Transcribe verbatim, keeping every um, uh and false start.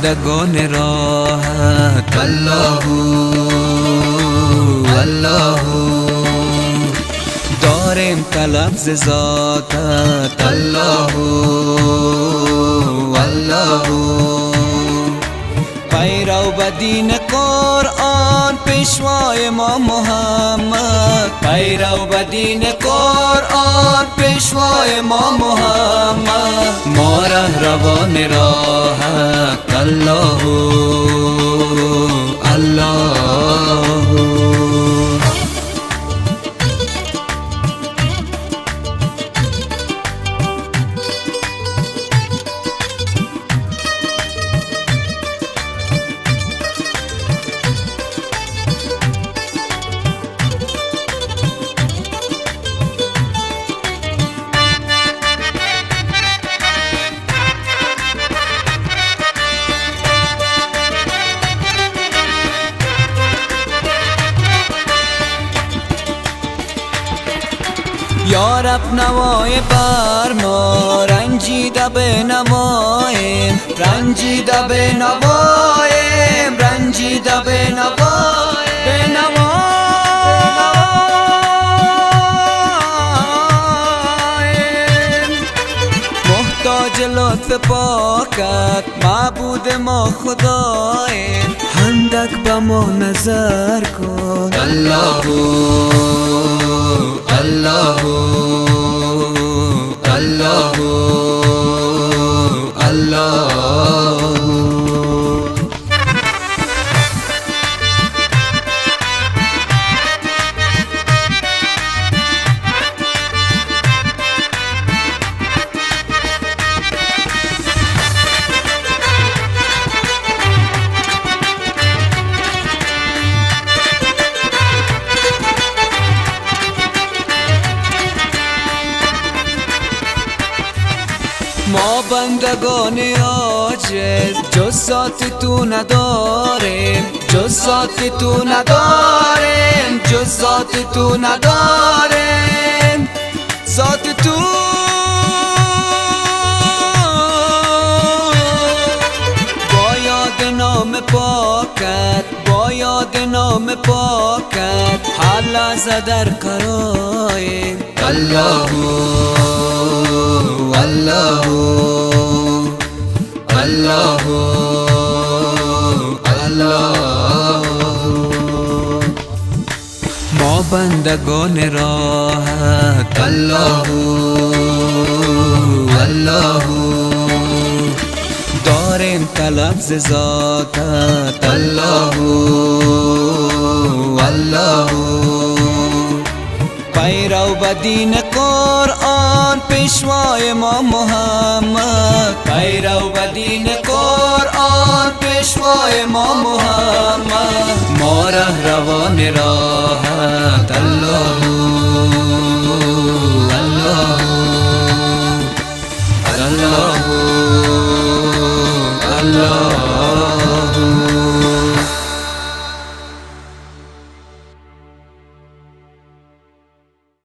بندگان راحت الله الله داریم طلب ز ذاتت الله الله پیرو به دین قرآن پیشوای ما محمد پیرو به دین قرآن پیشوای ما محمد ما ره روان راحت الله الله یا رب نوای بر ما رنجیده به نماییم رنجیده به نواییم رنجیده به نواییم به نواییم محتاج لطف پاکت معبود ما خداییم اندک به ما نظر کن الله الله الله الله ما بندگان عاجز جز ذات تو نداریم جز ذات تو نداریم جز ذات تو نداریم ذات تو با یاد نام پاکت با یاد نام پاکت حال از در قراریم الله الله الله الله ما بندگان راحت الله الله داریم طلب ز ذاتت الله الله پیرو به دین قرآن پیشوای ما محمد پیرو به دین قرآن پیشوای ما محمد ما ره روان راحت